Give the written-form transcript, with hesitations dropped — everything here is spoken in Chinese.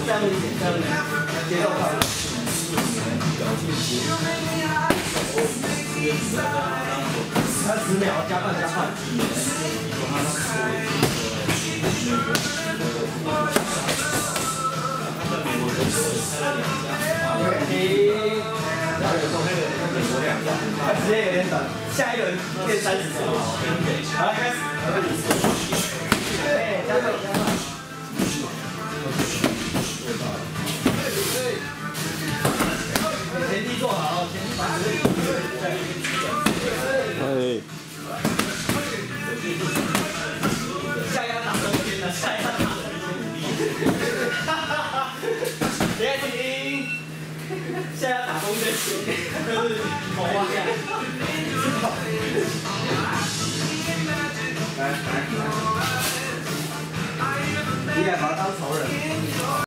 这样一点，这样一点，节奏快。还有10秒，加快加快。停。时间有点短，下一轮练30秒。好，开始。对，加快加快。前踢做好，前踢把对。下压打中间的，下压打中间。哈哈哈！别停。下压打中间，就是头挖下。来，你也把他当仇人。